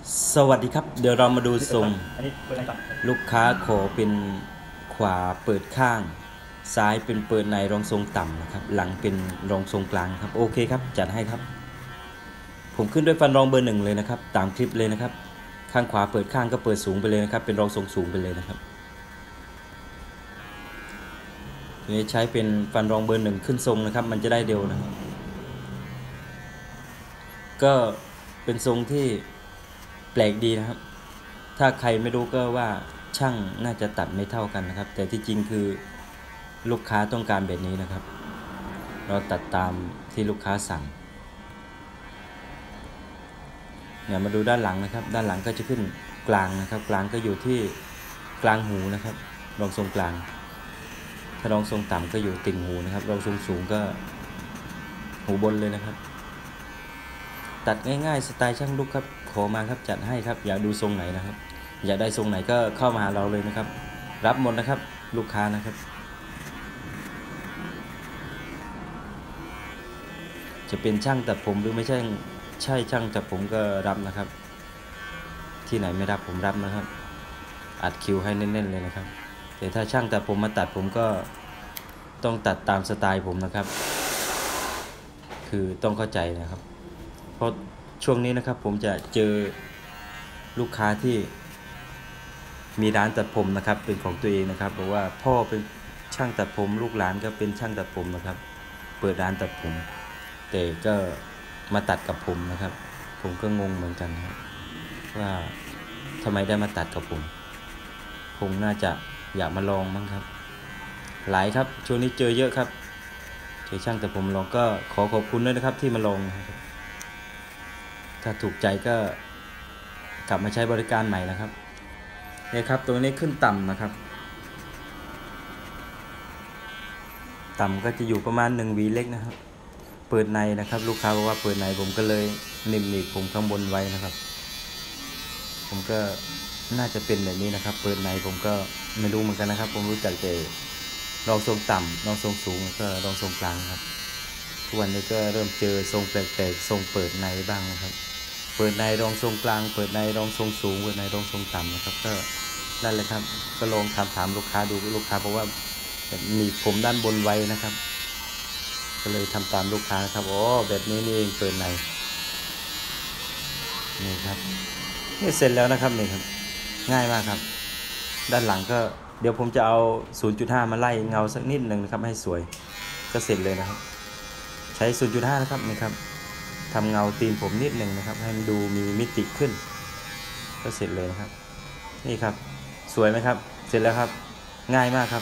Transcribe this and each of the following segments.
สวัสดีครับเดี๋ยวเรามาดูทรงลูกค้าขอเป็นขวาเปิดข้างซ้ายเป็นเปิดในรองทรงต่ำนะครับหลังเป็นรองทรงกลางครับโอเคครับจัดให้ครับผมขึ้นด้วยฟันรองเบอร์หนึ่งเลยนะครับตามคลิปเลยนะครับข้างขวาเปิดข้างก็เปิดสูงไปเลยนะครับเป็นรองทรงสูงไปเลยนะครับทีนี้ใช้เป็นฟันรองเบอร์หนึ่งขึ้นทรงนะครับมันจะได้เร็วนะครับก็เป็นทรงที่แปลกดีนะครับถ้าใครไม่รู้ก็ว่าช่างน่าจะตัดไม่เท่ากันนะครับแต่ที่จริงคือลูกค้าต้องการแบบนี้นะครับเราตัดตามที่ลูกค้าสั่งเนี่ยมาดูด้านหลังนะครับด้านหลังก็จะขึ้นกลางนะครับกลางก็อยู่ที่กลางหูนะครับรองทรงกลางถ้ารองทรงต่ำก็อยู่ติ่งหูนะครับรองทรงสูงก็หูบนเลยนะครับตัดง่ายๆสไตล์ช่างลูกครับขอมาครับจัดให้ครับอยากดูทรงไหนนะครับอยากได้ทรงไหนก็เข้ามาหาเราเลยนะครับรับหมดนะครับลูกค้านะครับจะเป็นช่างตัดผมหรือไม่ใช่ช่างตัดผมก็รับนะครับที่ไหนไม่รับผมรับนะครับอัดคิวให้แน่นๆเลยนะครับแต่ถ้าช่างตัดผมมาตัดผมก็ต้องตัดตามสไตล์ผมนะครับคือต้องเข้าใจนะครับเพราะช่วงนี้นะครับผมจะเจอลูกค้าที่มีร้านตัดผมนะครับเป็นของตัวเองนะครับบอกว่าพ่อเป็นช่างตัดผมลูกหลานก็เป็นช่างตัดผมนะครับเปิดร้านตัดผมแต่ก็มาตัดกับผมนะครับผมก็งงเหมือนกันครับว่าทำไมได้มาตัดกับผมคงน่าจะอยากมาลองมั้งครับหลายครับช่วงนี้เจอเยอะครับเจอช่างตัดผมลองก็ขอบคุณด้วยนะครับที่มาลองนะครับถ้าถูกใจก็กลับมาใช้บริการใหม่นะครับนี่ครับตัวนี้ขึ้นต่ำนะครับต่ำก็จะอยู่ประมาณ1 หวีเล็กนะครับเปิดในนะครับลูกค้าบอกว่าเปิดในผมก็เลยหนีบผมข้างบนไว้นะครับผมก็น่าจะเป็นแบบนี้นะครับเปิดในผมก็ไม่รู้เหมือนกันนะครับผมรู้จักแต่รองทรงต่ำรองทรงสูงก็รองทรงกลางครับทุกวันนี้ก็เริ่มเจอทรงแปลกๆทรงเปิดในบ้างนะครับเปิดในรองทรงกลางเปิดในรองทรงสูงเปิดในรองทรงต่ำนะครับก็นั่นเลยครับก็ลองถามลูกค้าดูลูกค้าบอกว่าหนีบผมด้านบนไว้นะครับก็เลยทำตามลูกค้าครับโอ้แบบนี้นี่เองเปิดในนี่ครับนี่เสร็จแล้วนะครับนี่ครับง่ายมากครับด้านหลังก็เดี๋ยวผมจะเอา 0.5 มาไล่เงาสักนิดหนึ่งนะครับให้สวยก็เสร็จเลยนะครับใช้ 0.5 นะครับนี่ครับทำเงาตีนผมนิดหนึ่งนะครับให้มันดูมีมิติขึ้นก็เสร็จเลยนะครับนี่ครับสวยไหมครับเสร็จแล้วครับง่ายมากครับ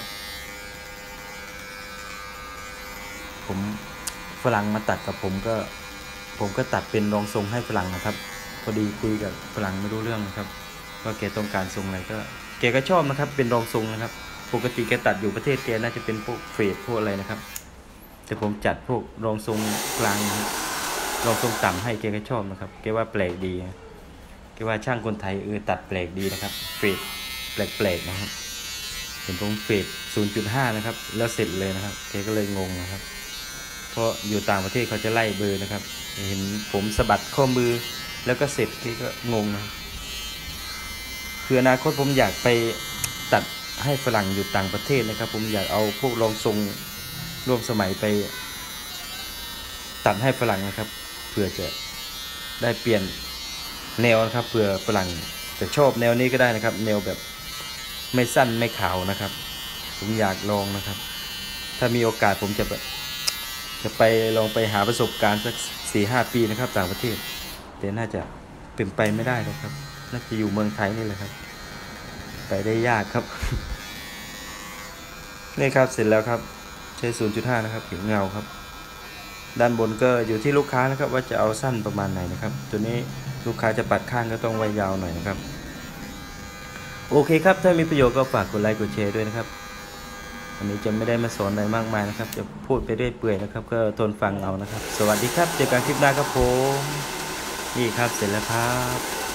ผมฝรั่งมาตัดกับผมก็ตัดเป็นรองทรงให้ฝรั่งนะครับพอดีคุยกับฝรั่งไม่รู้เรื่องนะครับว่าแกต้องการทรงอะไรก็แกก็ชอบนะครับเป็นรองทรงนะครับปกติแกตัดอยู่ประเทศแกน่าจะเป็นพวกเฟดพวกอะไรนะครับแต่ผมจัดพวกรองทรงกลางรองทรงต่ำให้แกก็ชอบนะครับแกว่าแปลกดีแกว่าช่างคนไทยตัดแปลกดีนะครับเฟดแปลกๆนะครับเห็นผมเฟด 0.5 นะครับแล้วเสร็จเลยนะครับแกก็เลยงงนะครับเพราะอยู่ต่างประเทศเขาจะไล่เบอร์นะครับเห็นผมสะบัดข้อมือแล้วก็เสร็จที่ก็งงนะคืออนาคตผมอยากไปตัดให้ฝรั่งอยู่ต่างประเทศนะครับผมอยากเอาพวกรองทรงร่วมสมัยไปตัดให้ฝรั่งนะครับเพื่อจะได้เปลี่ยนแนวนะครับเพื่อฝรั่งจะชอบแนวนี้ก็ได้นะครับแนวแบบไม่สั้นไม่ขาวนะครับผมอยากลองนะครับถ้ามีโอกาสผมจะไปลองไปหาประสบการณ์สัก 4-5 ปีนะครับต่างประเทศแต่น่าจะเป็นไปไม่ได้ครับน่าจะอยู่เมืองไทยนี่แหละครับไปได้ยากครับนี่ครับเสร็จแล้วครับใช้ 0.5 นะครับผิวเงาครับด้านบนก็อยู่ที่ลูกค้านะครับว่าจะเอาสั้นประมาณไหนนะครับตัวนี้ลูกค้าจะปัดข้างก็ต้องไว้ยาวหน่อยนะครับโอเคครับถ้ามีประโยชน์ก็ฝากกดไลค์กดแชร์ด้วยนะครับวันนี้จะไม่ได้มาสอนอะไรมากมายนะครับจะพูดไปเรื่อยเปื่อยนะครับก็ทนฟังเอานะครับสวัสดีครับเจอกันคลิปหน้าครับผมนี่ครับเสร็จแล้วครับ